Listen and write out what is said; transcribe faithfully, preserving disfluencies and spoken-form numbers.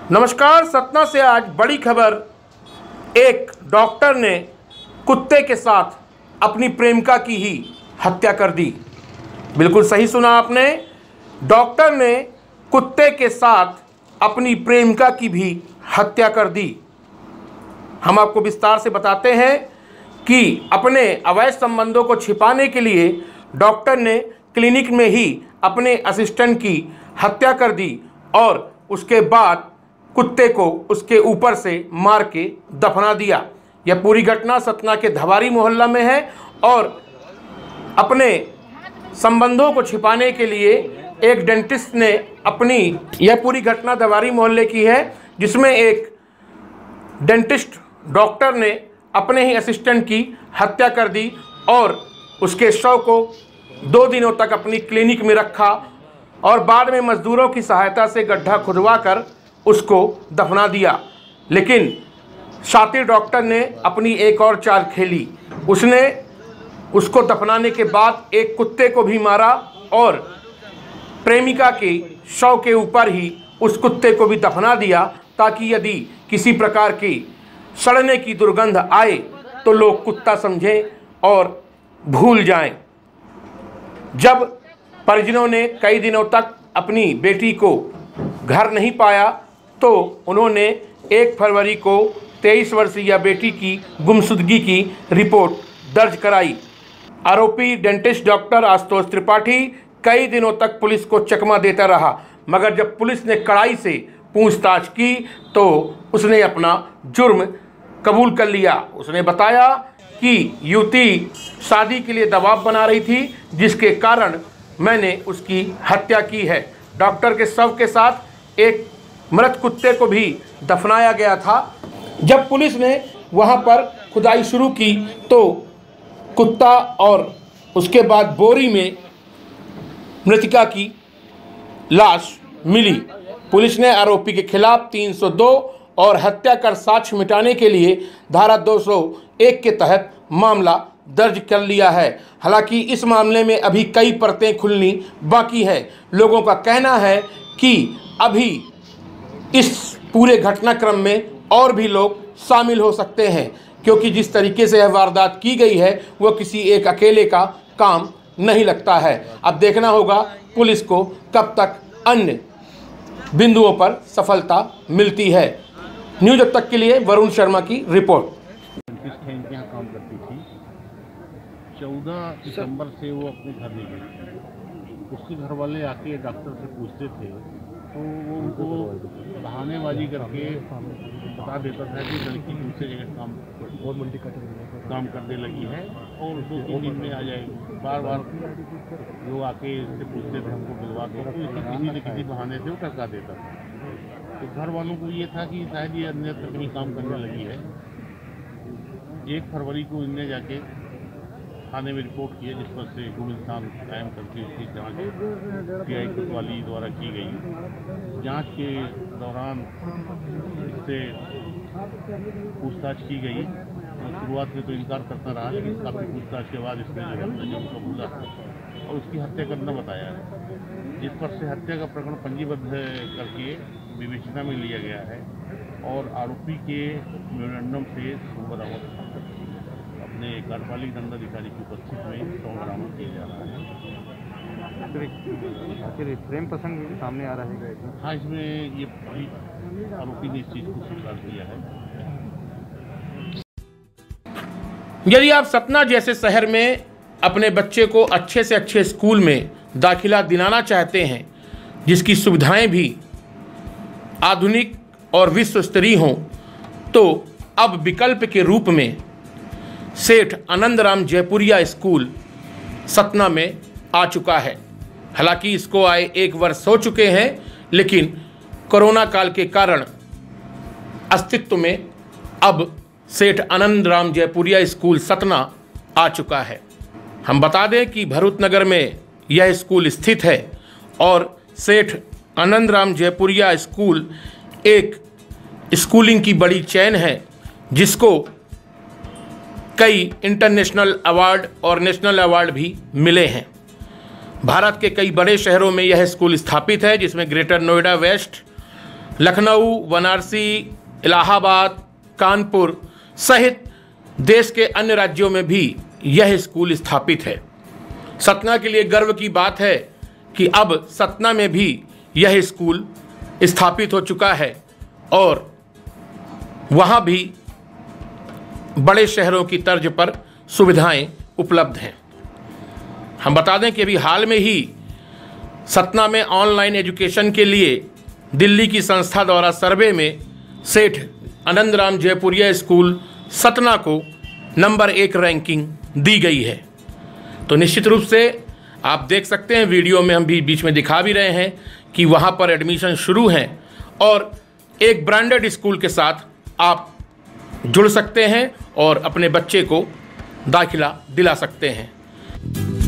नमस्कार। सतना से आज बड़ी खबर। एक डॉक्टर ने कुत्ते के साथ अपनी प्रेमिका की ही हत्या कर दी। बिल्कुल सही सुना आपने। डॉक्टर ने कुत्ते के साथ अपनी प्रेमिका की भी हत्या कर दी। हम आपको विस्तार से बताते हैं कि अपने अवैध संबंधों को छिपाने के लिए डॉक्टर ने क्लिनिक में ही अपने असिस्टेंट की हत्या कर दी और उसके बाद कुत्ते को उसके ऊपर से मार के दफना दिया। यह पूरी घटना सतना के धवारी मोहल्ला में है और अपने संबंधों को छिपाने के लिए एक डेंटिस्ट ने अपनी यह पूरी घटना धवारी मोहल्ले की है, जिसमें एक डेंटिस्ट डॉक्टर ने अपने ही असिस्टेंट की हत्या कर दी और उसके शव को दो दिनों तक अपनी क्लिनिक में रखा और बाद में मजदूरों की सहायता से गड्ढा खुदवा कर उसको दफना दिया। लेकिन शातिर डॉक्टर ने अपनी एक और चाल खेली। उसने उसको दफनाने के बाद एक कुत्ते को भी मारा और प्रेमिका के शव के ऊपर ही उस कुत्ते को भी दफना दिया, ताकि यदि किसी प्रकार की सड़ने की दुर्गंध आए तो लोग कुत्ता समझें और भूल जाएं। जब परिजनों ने कई दिनों तक अपनी बेटी को घर नहीं पाया तो उन्होंने एक फरवरी को तेईस वर्षीय बेटी की गुमशुदगी की रिपोर्ट दर्ज कराई। आरोपी डेंटिस्ट डॉक्टर आशुतोष त्रिपाठी कई दिनों तक पुलिस को चकमा देता रहा, मगर जब पुलिस ने कड़ाई से पूछताछ की तो उसने अपना जुर्म कबूल कर लिया। उसने बताया कि युवती शादी के लिए दबाव बना रही थी, जिसके कारण मैंने उसकी हत्या की है। डॉक्टर के शव के साथ एक मृत कुत्ते को भी दफनाया गया था। जब पुलिस ने वहां पर खुदाई शुरू की तो कुत्ता और उसके बाद बोरी में मृतिका की लाश मिली। पुलिस ने आरोपी के खिलाफ तीन सौ दो और हत्या कर साक्ष्य मिटाने के लिए धारा दो सौ एक के तहत मामला दर्ज कर लिया है। हालांकि इस मामले में अभी कई परतें खुलनी बाकी है। लोगों का कहना है कि अभी इस पूरे घटनाक्रम में और भी लोग शामिल हो सकते हैं, क्योंकि जिस तरीके से यह वारदात की गई है वह किसी एक अकेले का काम नहीं लगता है। अब देखना होगा पुलिस को कब तक अन्य बिंदुओं पर सफलता मिलती है। न्यूज़ अब तक के लिए वरुण शर्मा की रिपोर्ट। यहाँ काम करती थी। चौदह दिसंबर से वो अपने घर नहीं गई। उसके घर वाले आके डॉक्टर से पूछते थे तो वो उनको बहानेबाजी करके बता देता था कि लड़की दूसरे जगह काम काम करने लगी है और दो तीन दिन में आ जाएगी। बार बार लोग आके इससे पूछते थे हमको मिलवा दो, तो इसे किसी न किसी बहाने से वो टरका देता था। तो घर वालों को ये था कि शायद ये अन्यत्र कहीं काम करने लगी है। एक फरवरी को इनने जाके थाने में रिपोर्ट की है, जिस पर से गुम इंसान कायम करके उसकी जाँच टी आई कोतवाली द्वारा की गई। जांच के दौरान इससे पूछताछ की गई। शुरुआत में तो इनकार करता रहा, लेकिन काफ़ी पूछताछ के बाद इसने जो है जुर्म कबूला और उसकी हत्या करना बताया है, जिस पर से हत्या का प्रकरण पंजीबद्ध करके विवेचना में लिया गया है और आरोपी के मेमोरेंडम से बरामद अपने कार्यपालिक दंडाधिकारी की उपस्थिति में सौ बरामद किया जा रहा है। आखिर प्रेम प्रसंग सामने आ रहा है। हाँ, इसमें ये आरोपी ने इस चीज़ को स्वीकार किया है। यदि आप सतना जैसे शहर में अपने बच्चे को अच्छे से अच्छे स्कूल में दाखिला दिलाना चाहते हैं, जिसकी सुविधाएं भी आधुनिक और विश्व स्तरीय हों, तो अब विकल्प के रूप में सेठ आनंदराम जयपुरिया स्कूल सतना में आ चुका है। हालांकि इसको आए एक वर्ष हो चुके हैं, लेकिन कोरोना काल के कारण अस्तित्व में अब सेठ आनंदराम जयपुरिया स्कूल सतना आ चुका है। हम बता दें कि भरूच नगर में यह स्कूल स्थित है और सेठ आनंदराम जयपुरिया स्कूल एक स्कूलिंग की बड़ी चेन है, जिसको कई इंटरनेशनल अवार्ड और नेशनल अवार्ड भी मिले हैं। भारत के कई बड़े शहरों में यह स्कूल स्थापित है, जिसमें ग्रेटर नोएडा वेस्ट, लखनऊ, वाराणसी, इलाहाबाद, कानपुर सहित देश के अन्य राज्यों में भी यह स्कूल स्थापित है। सतना के लिए गर्व की बात है कि अब सतना में भी यह स्कूल स्थापित हो चुका है और वहाँ भी बड़े शहरों की तर्ज पर सुविधाएं उपलब्ध हैं। हम बता दें कि अभी हाल में ही सतना में ऑनलाइन एजुकेशन के लिए दिल्ली की संस्था द्वारा सर्वे में सेठ आनंदराम जयपुरिया स्कूल सतना को नंबर एक रैंकिंग दी गई है। तो निश्चित रूप से आप देख सकते हैं, वीडियो में हम भी बीच में दिखा भी रहे हैं कि वहाँ पर एडमिशन शुरू हैं और एक ब्रांडेड स्कूल के साथ आप जुड़ सकते हैं और अपने बच्चे को दाखिला दिला सकते हैं।